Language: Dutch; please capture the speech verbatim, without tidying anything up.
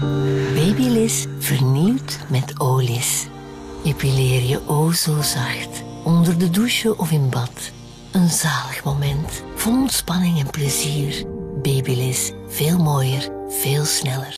Babyliss vernieuwd met O-Liss. Epileer je o zo zacht, onder de douche of in bad. Een zalig moment, vol ontspanning en plezier. Babyliss, veel mooier, veel sneller.